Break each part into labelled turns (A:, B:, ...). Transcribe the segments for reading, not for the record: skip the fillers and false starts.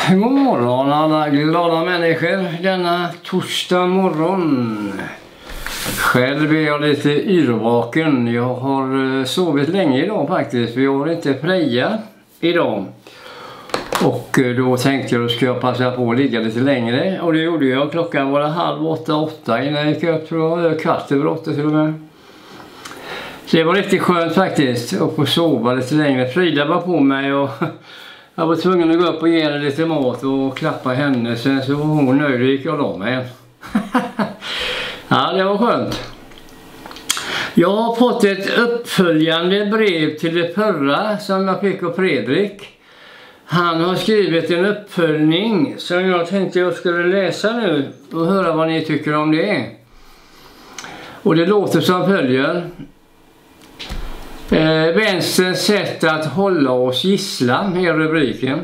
A: God morgon alla glada människor denna torsdag morgon. Själv är jag lite yrvaken. Jag har sovit länge idag faktiskt. Vi har inte preja idag. Och då tänkte jag att ska jag passa på att ligga lite längre. Och det gjorde jag. Klockan var 7:30 innan jag gick upp. Tror jag 7:15 till och med. Så det var riktigt skönt faktiskt. Och få sova lite längre. Frida var på mig och jag var tvungen att gå upp och ge henne lite mat och klappa henne. Sen så var hon nöjd och gick jag av mig. Ja, det var skönt. Jag har fått ett uppföljande brev till det förra som jag fick av Fredrik. Han har skrivit en uppföljning som jag tänkte jag skulle läsa nu och höra vad ni tycker om det. Och det låter som följer. Vänsterns sätt att hålla oss gisslan är rubriken.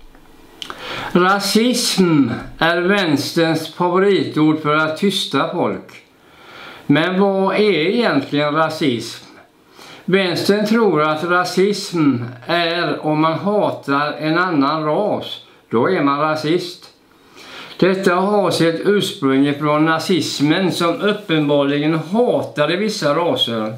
A: Rasism är vänsterns favoritord för att tysta folk. Men vad är egentligen rasism? Vänstern tror att rasism är om man hatar en annan ras. Då är man rasist. Detta har sitt ursprung från nazismen som uppenbarligen hatade vissa raser.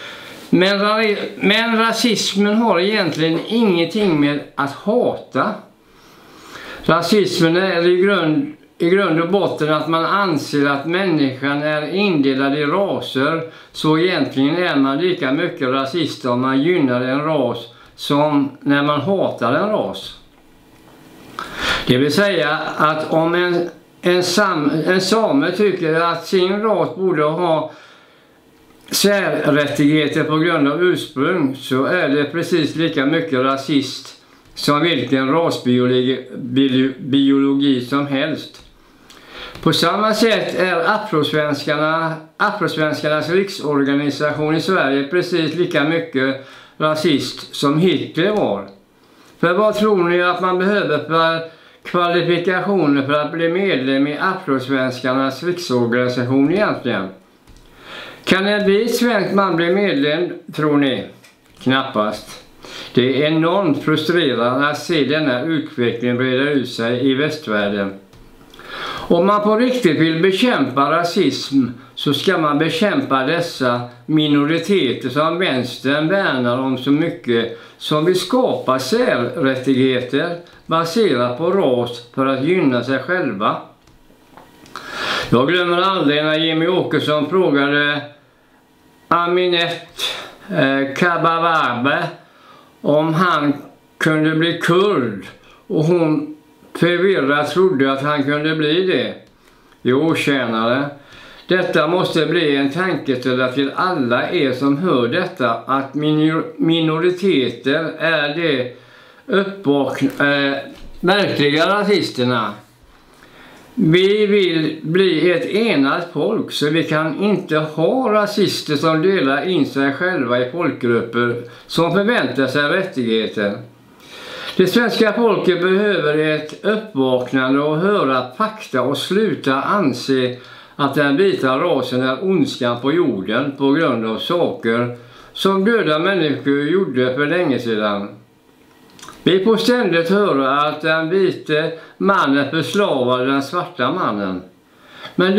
A: Men rasismen har egentligen ingenting med att hata. Rasismen är i grund och botten att man anser att människan är indelad i raser, så egentligen är man lika mycket rasist om man gynnar en ras som när man hatar en ras. Det vill säga att om en same tycker att sin ras borde ha särrättigheter på grund av ursprung, så är det precis lika mycket rasist som vilken rasbiologi som helst. På samma sätt är afrosvenskarnas riksorganisation i Sverige precis lika mycket rasist som Hitler var. För vad tror ni att man behöver för kvalifikationer för att bli medlem i afrosvenskarnas riksorganisation egentligen? Kan en vit svensk man bli medlem, tror ni? Knappast. Det är enormt frustrerande att se denna utveckling breda ut sig i västvärlden. Om man på riktigt vill bekämpa rasism så ska man bekämpa dessa minoriteter som vänstern värnar om så mycket, som vill skapa särrättigheter baserat på ras för att gynna sig själva. Jag glömmer aldrig när Jimmy Åkesson frågade Aminet Kabababe om han kunde bli kurd, och hon förvirrat trodde att han kunde bli det. Jo, tjänare. Detta måste bli en tankeställare till alla er som hör detta, att minoriteter är de verkliga rasisterna. Vi vill bli ett enat folk, så vi kan inte ha rasister som delar in sig själva i folkgrupper som förväntar sig rättigheter. Det svenska folket behöver ett uppvaknande och höra fakta och sluta anse att den vita rasen är ondskan på jorden på grund av saker som döda människor gjorde för länge sedan. Vi får ständigt höra att den vite mannen förslavade den svarta mannen. Men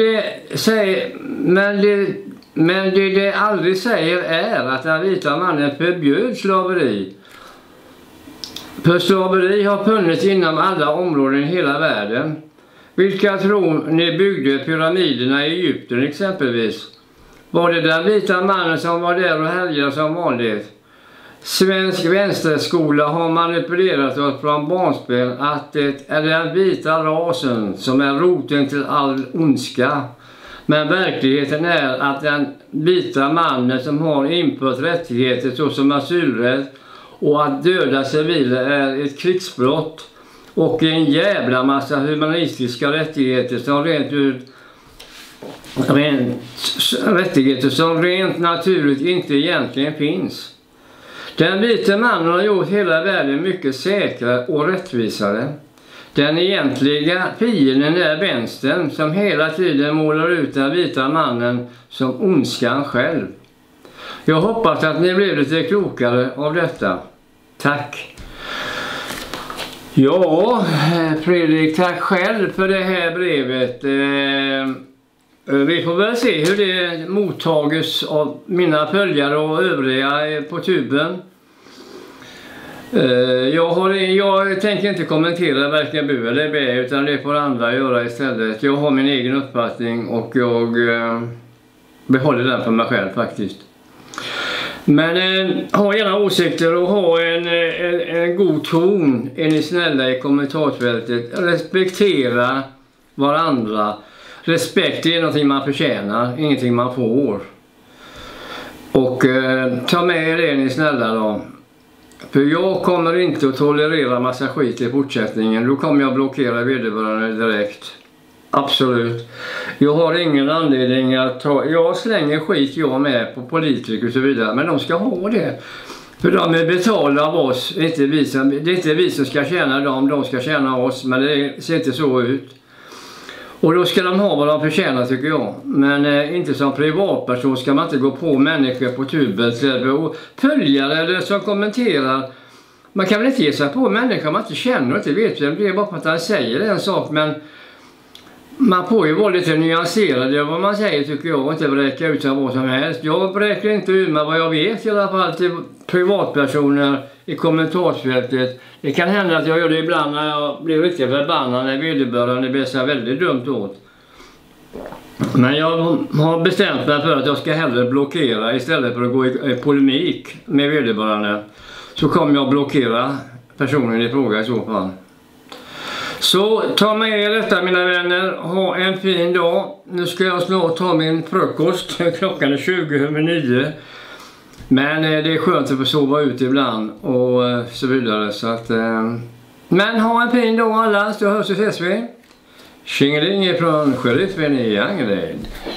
A: det aldrig säger är att den vita mannen förbjöd slaveri. För slaveri har funnits inom alla områden i hela världen. Vilka tror ni byggde pyramiderna i Egypten exempelvis? Var det den vita mannen som var där och härjade som vanligt? Svensk vänsterskola har manipulerat oss från barnspel att det är den vita rasen som är roten till all ondska. Men verkligheten är att den vita mannen som har infört rättigheter såsom asylrätt och att döda civila är ett krigsbrott, och en jävla massa humanistiska rättigheter som rent naturligt inte egentligen finns. Den vita mannen har gjort hela världen mycket säkrare och rättvisare. Den egentliga fienden är vänstern som hela tiden målar ut den vita mannen som ondskan själv. Jag hoppas att ni blev lite klokare av detta. Tack. Ja, Fredrik, tack själv för det här brevet. Vi får väl se hur det mottages av mina följare och övriga på tuben. Jag tänker inte kommentera varken bu eller bä, utan det får andra göra istället. Jag har min egen uppfattning och jag behåller den för mig själv faktiskt. Men ha gärna åsikter och ha en god ton, är ni snälla i kommentarsfältet. Respektera varandra. Respekt är någonting man förtjänar, ingenting man får. Och ta med er det, ni snälla då. För jag kommer inte att tolerera massa skit i fortsättningen. Då kommer jag blockera vederbörande direkt. Absolut. Jag har ingen anledning att jag slänger skit jag med på politiker och så vidare. Men de ska ha det. För de är betalda av oss. Det är inte vi som ska tjäna dem. De ska tjäna oss. Men det ser inte så ut. Och då ska de ha vad de förtjänar, tycker jag. Men inte som privatperson ska man inte gå på människor på tuben. Följare eller som kommenterar. Man kan väl inte ge sig på människor man inte känner och inte vet. Det är bara för att han säger en sak. Men man får ju vara lite nyanserad i vad man säger, tycker jag. Och inte bräcka ut som vad som helst. Jag bräcker inte ut med vad jag vet i alla fall till privatpersoner i kommentarsfältet. Det kan hända att jag gör det ibland när jag blir riktigt förbannad när vederbörande blir så väldigt dumt åt. Men jag har bestämt mig för att jag ska hellre blockera istället för att gå i polemik med vederbörande. Så kommer jag blockera personen i fråga i så fall. Så ta med er detta, mina vänner. Ha en fin dag. Nu ska jag snart ta min frukost. Klockan är 20:09. Men det är skönt att få sova ut ibland och så vidare. Så att, men ha en fin dag alla, så hörs och ses vi. Tjingeling från Sheriffen i Angered.